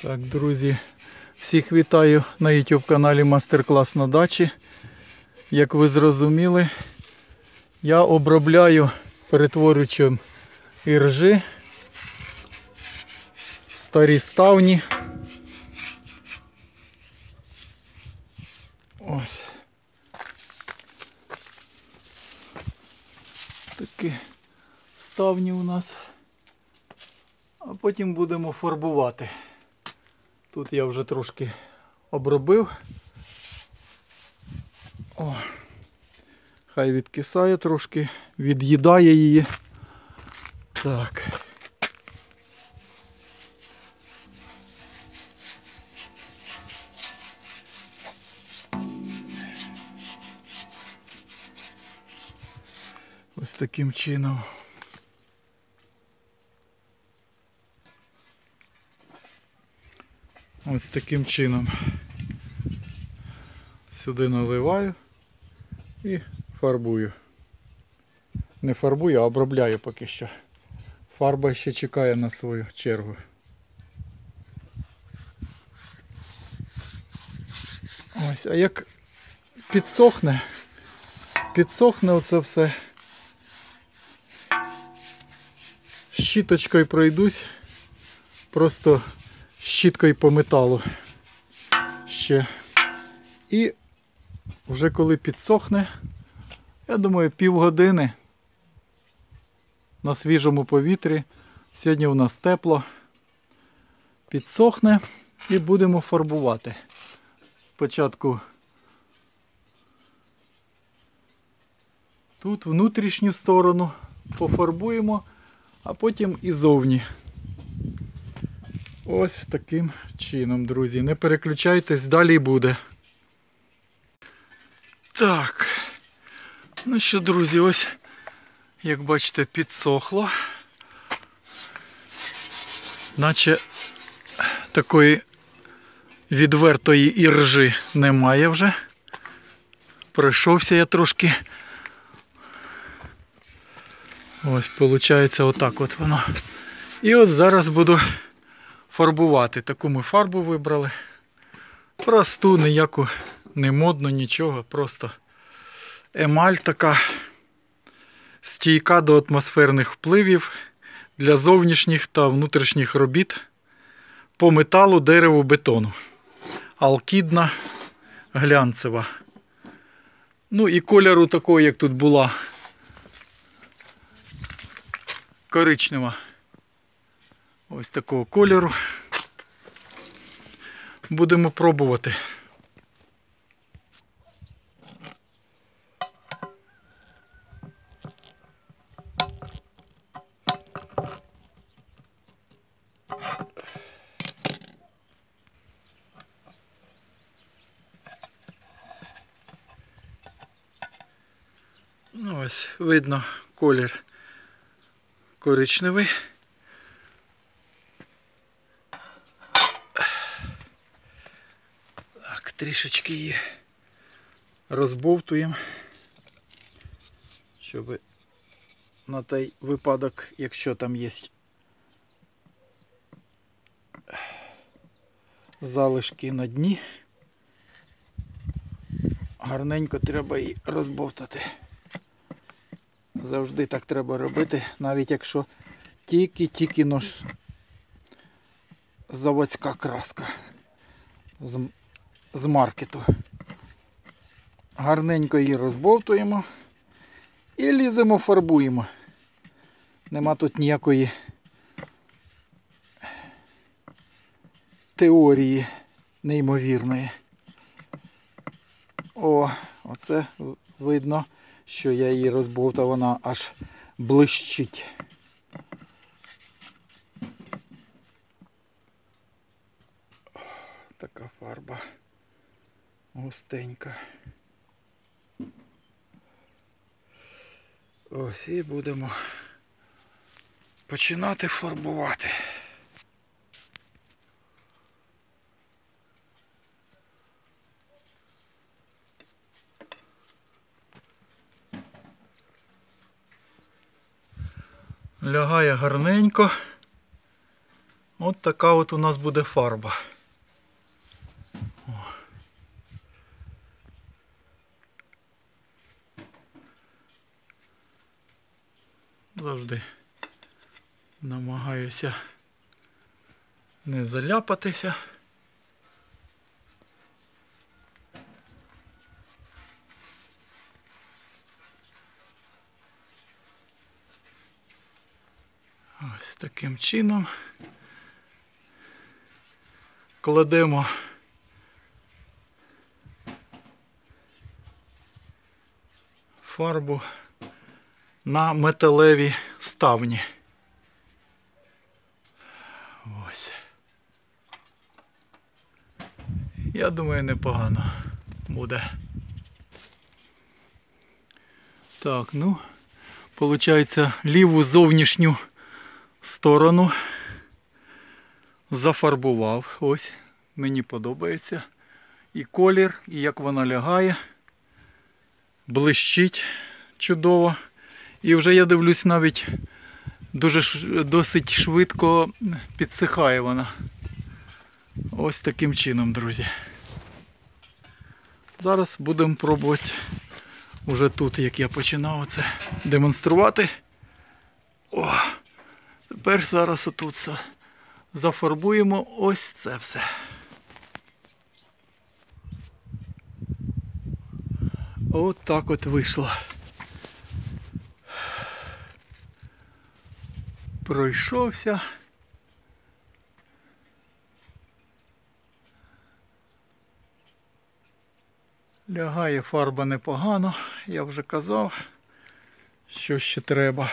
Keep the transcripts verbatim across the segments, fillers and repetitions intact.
Так, друзі, всіх вітаю на ютуб каналі Мастер-клас на дачі. Як ви зрозуміли, я обробляю перетворюючим іржи, старі ставні. Ось. Такі ставні у нас. А потім будемо фарбувати. Тут я вже трошки обробив. О, хай відкисає трошки, від'їдає її. Так. Ось таким чином. Ось таким чином сюди наливаю і фарбую. Не фарбую, а обробляю поки що. Фарба ще чекає на свою чергу. Ось, а як підсохне, підсохне оце все, щіточкою пройдусь, просто щіткою по металу ще. І вже коли підсохне, я думаю, півгодини на свіжому повітрі, сьогодні у нас тепло, підсохне і будемо фарбувати. Спочатку тут внутрішню сторону пофарбуємо, а потім і зовні. Ось таким чином, друзі. Не переключайтесь, далі буде. Так. Ну що, друзі, ось, як бачите, підсохло. Наче такої відвертої іржи немає вже. Пройшовся я трошки. Ось, виходить, отак от воно. І от зараз буду фарбувати. Таку ми фарбу вибрали. Просту, ніяку, не модну, нічого. Просто емаль така, стійка до атмосферних впливів для зовнішніх та внутрішніх робіт по металу, дереву, бетону. Алкідна, глянцева. Ну і кольору такого, як тут була, коричнева. Ось такого кольору. Будемо пробувати. Ну, ось видно колір коричневий. Так, трішечки її розбовтуємо, щоб на той випадок, якщо там є залишки на дні, гарненько треба її розбовтати. Завжди так треба робити, навіть якщо тільки-тільки нож заводська краска з, з маркету. Гарненько її розбовтуємо і ліземо, фарбуємо. Нема тут ніякої теорії неймовірної. О, оце видно, що я її розбовтав, вона аж блищить. Така фарба густенька. Ось і будемо починати фарбувати. Лягає гарненько. От така от у нас буде фарба. О. Завжди намагаюся не заляпатися. Ось таким чином кладемо фарбу на металеві ставні. Ось. Я думаю, непогано буде. Так, ну, виходить, ліву зовнішню сторону зафарбував. Ось, мені подобається. І колір, і як вона лягає. Блищить чудово. І вже я дивлюсь, навіть дуже досить швидко підсихає вона. Ось таким чином, друзі. Зараз будемо пробувати уже тут, як я починав це демонструвати. О, тепер зараз отут зафарбуємо ось це все. От так от вийшло. Пройшовся. Лягає фарба непогано, я вже казав, що ще треба.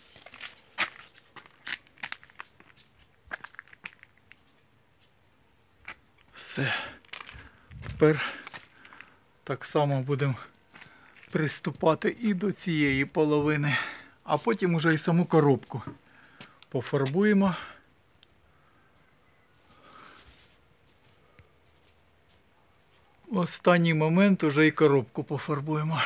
Все. Тепер так само будемо приступати і до цієї половини, а потім уже і саму коробку пофарбуємо. В останній момент уже і коробку пофарбуємо.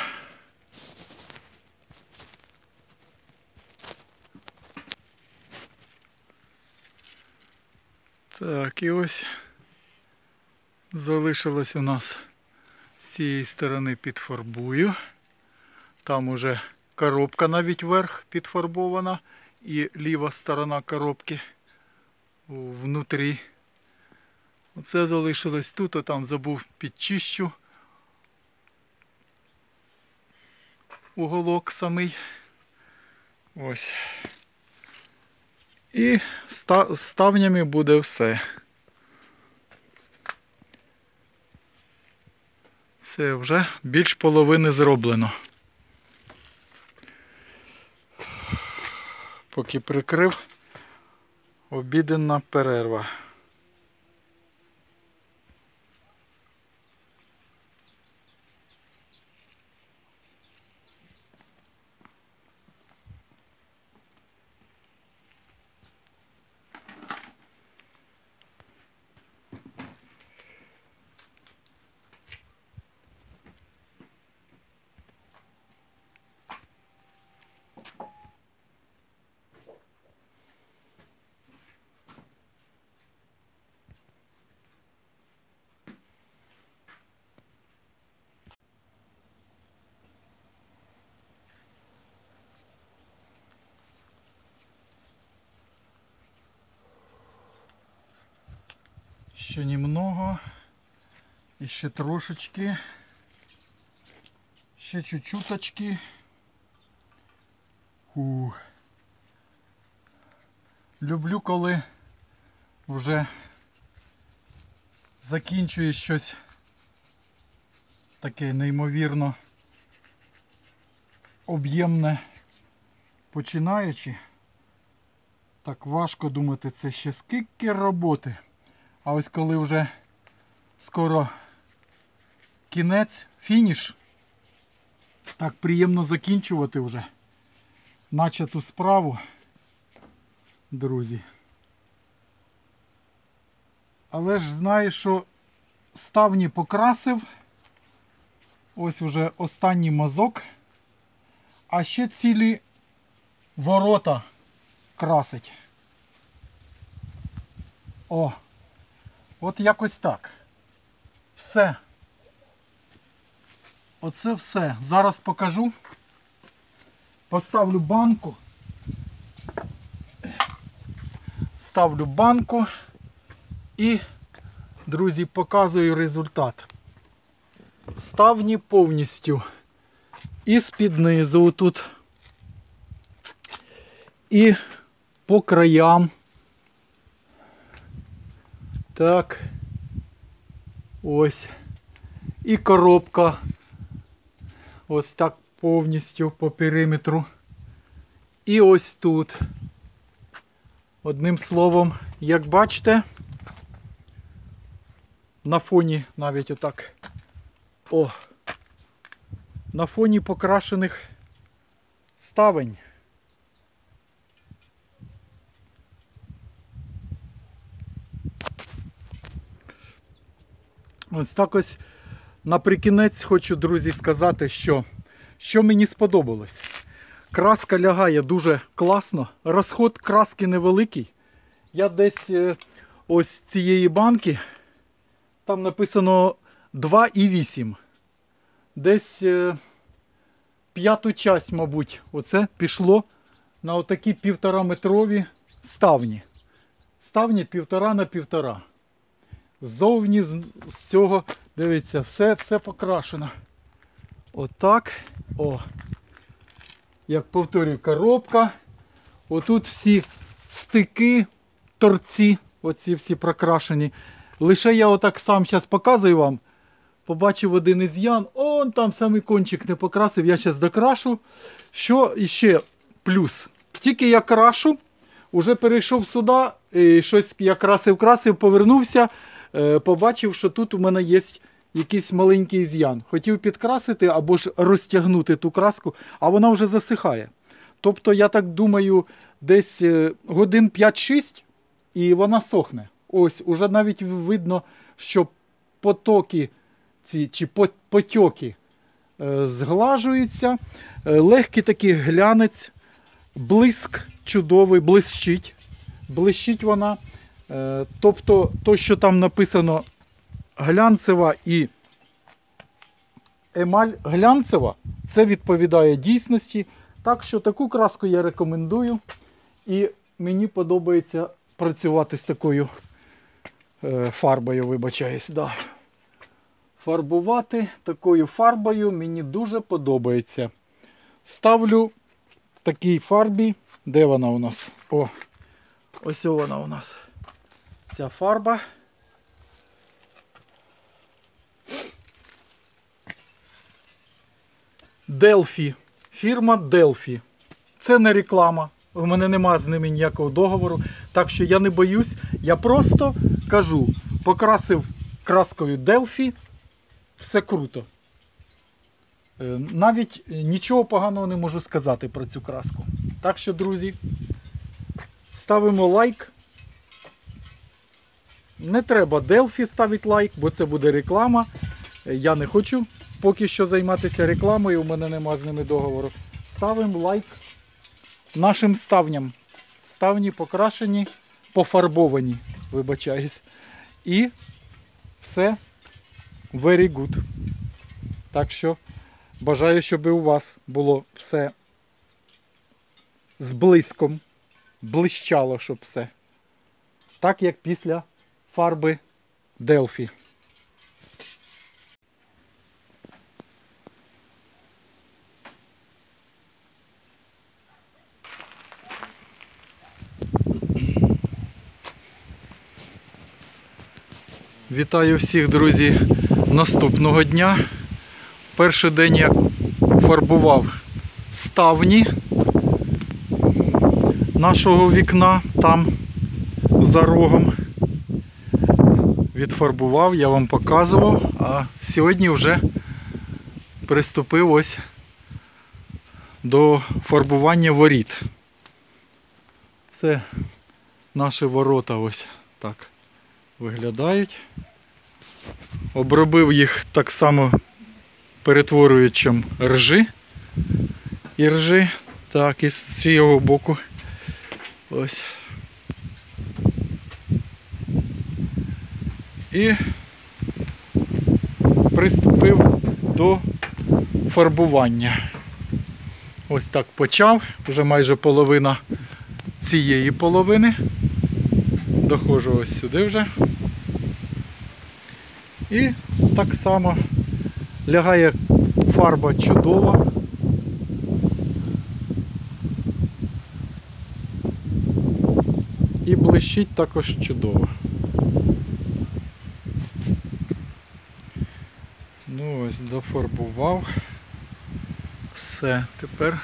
Так, і ось залишилось у нас з цієї сторони підфарбую. Там уже коробка навіть вверх підфарбована і ліва сторона коробки внутрі. Оце залишилось тут, а там забув підчищу уголок самий. Ось. І з ставнями буде все. Все, вже більш половини зроблено. Поки прикрив, обіденна перерва. Ще немного, і ще трошечки, ще чуть-чуточки. Ух. Люблю, коли вже закінчує щось таке неймовірно об'ємне, починаючи. Так важко думати, це ще скільки роботи. А ось коли вже скоро кінець, фініш, так приємно закінчувати вже начату справу, друзі. Але ж знаєш, що ставні покрасив, ось вже останній мазок, а ще цілі ворота красить. О, от якось так. Все. Оце все. Зараз покажу. Поставлю банку. Ставлю банку і, друзі, показую результат. Ставні повністю і з-під низу тут, і по краям. Так. Ось. І коробка. Ось так повністю по периметру. І ось тут. Одним словом, як бачите, на фоні навіть отак. О! На фоні покрашених ставень. Ось так ось наприкінець хочу, друзі, сказати, що, що мені сподобалось. Краска лягає дуже класно, розход краски невеликий. Я десь ось цієї банки, там написано два і вісім. Десь п'яту часть, мабуть, оце пішло на отакі півтораметрові ставні. Ставні півтора на півтора. Ззовні з цього, дивіться, все, все покрашено. Отак. О. Як повторюю, коробка. Отут всі стики, торці, оці всі прокрашені. Лише я отак сам зараз показую вам. Побачив один із'ян. Он там самий кончик не покрасив. Я зараз докрашу. Що іще плюс? Тільки я крашу, уже перейшов сюди, і щось я красив-красив, повернувся. Побачив, що тут у мене є якийсь маленький із'ян. Хотів підкрасити або ж розтягнути ту краску, а вона вже засихає. Тобто, я так думаю, десь годин п'ять-шість і вона сохне. Ось, уже навіть видно, що потоки ці, чи потьоки е, зглажуються. Е, легкий такий глянець, блиск чудовий, блищить. Блищить вона. Е, тобто, то, що там написано глянцева і емаль глянцева, це відповідає дійсності. Так що таку краску я рекомендую. І мені подобається працювати з такою е, фарбою, вибачаюсь. Да. Фарбувати такою фарбою мені дуже подобається. Ставлю в такій фарбі. Де вона у нас? О, ось вона у нас. Ця фарба. Delphi. Фірма Delphi. Це не реклама. У мене немає з ними ніякого договору. Так що я не боюсь. Я просто кажу, покрасив краскою Delphi. Все круто. Навіть нічого поганого не можу сказати про цю краску. Так що, друзі, ставимо лайк. Не треба Delphi ставити лайк, бо це буде реклама. Я не хочу поки що займатися рекламою, у мене нема з ними договору. Ставимо лайк нашим ставням. Ставні покрашені, пофарбовані, вибачаюсь. І все very good. Так що бажаю, щоб у вас було все з блиском, блищало, щоб все. Так, як після фарби Delphi. Вітаю всіх, друзі, наступного дня. Перший день я фарбував ставні нашого вікна, там за рогом. Відфарбував, я вам показував, а сьогодні вже приступив ось до фарбування воріт. Це наші ворота ось так виглядають. Обробив їх так само перетворюючим ржи. І ржи, так, і з цього боку. Ось. І приступив до фарбування. Ось так почав, вже майже половина цієї половини. Доходжу ось сюди вже. І так само лягає фарба чудово. І блищить також чудово. Ну ось, дофарбував. Все, тепер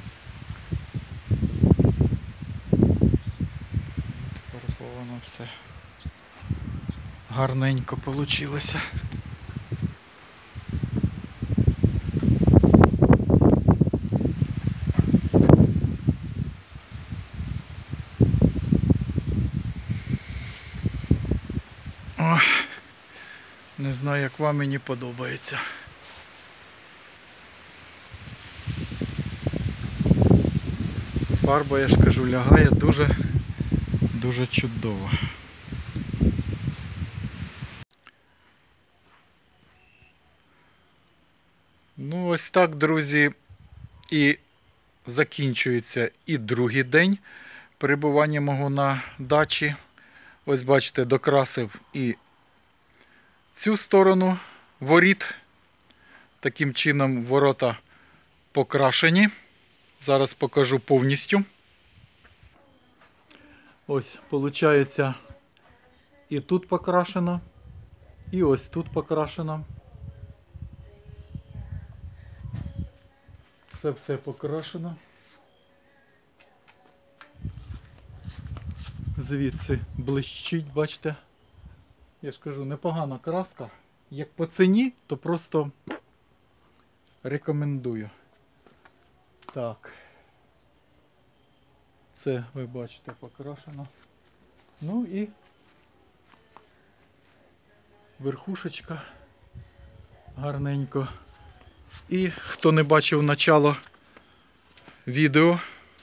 фарбовано все. Гарненько вийшло. Ох, не знаю, як вам, мені подобається. Фарба, я ж кажу, лягає дуже, дуже чудово. Ну ось так, друзі, і закінчується і другий день перебування мого на дачі. Ось бачите, докрасив і цю сторону воріт. Таким чином ворота покрашені. Зараз покажу повністю. Ось, виходить, і тут покрашено, і ось тут покрашено. Це все покрашено. Звідси блищить, бачите. Я ж кажу, непогана краска. Як по ціні, то просто рекомендую. Так. Це, ви бачите, покрашено. Ну і верхушечка гарненько. І хто не бачив начало відео,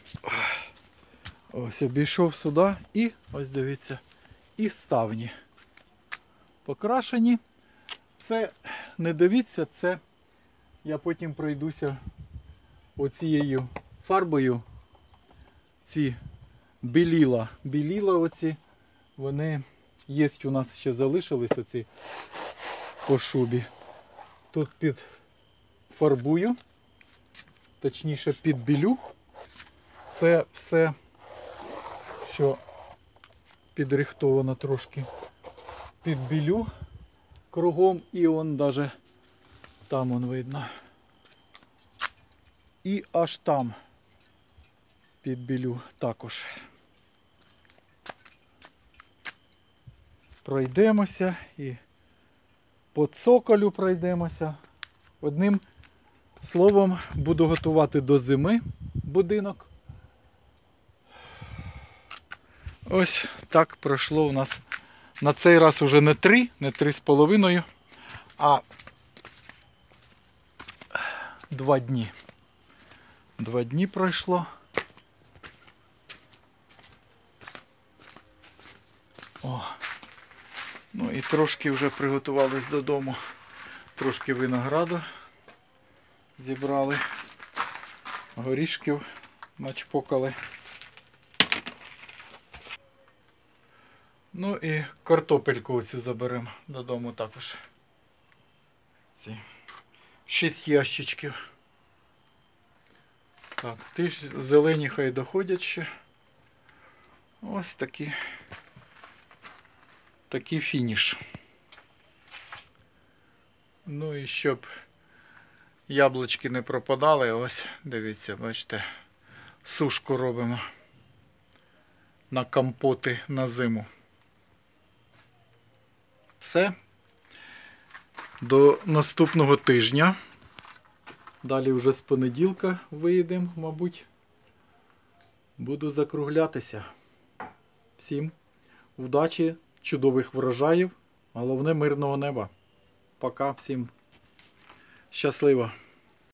ось обійшов сюди і ось дивіться, і ставні покрашені. Це, не дивіться, це я потім пройдуся оцією фарбою. Ці біліла, біліла оці, вони є, у нас ще залишились оці по шубі. Тут під фарбую, точніше підбілю. Це все, що підрихтовано трошки, підбілю кругом, і он даже там он видно. І аж там підбілю також. Пройдемося і по цоколю пройдемося. Одним словом, буду готувати до зими будинок. Ось так пройшло у нас на цей раз уже не три, не три з половиною, а два дні. Два дні пройшло. О. Ну і трошки вже приготувались додому. Трошки винограду зібрали, горішків начпокали. Ну і картопельку оцю заберемо додому також. Ці шість ящичків. Так, ті ж зелені хай доходять ще. Ось такі, такий фініш. Ну і щоб яблучки не пропадали, ось, дивіться, бачите, сушку робимо на компоти на зиму. Все. До наступного тижня. Далі вже з понеділка виїдемо, мабуть. Буду закруглятися. Всім удачі, чудових врожаїв, головне мирного неба. Пока всім. Щасливо.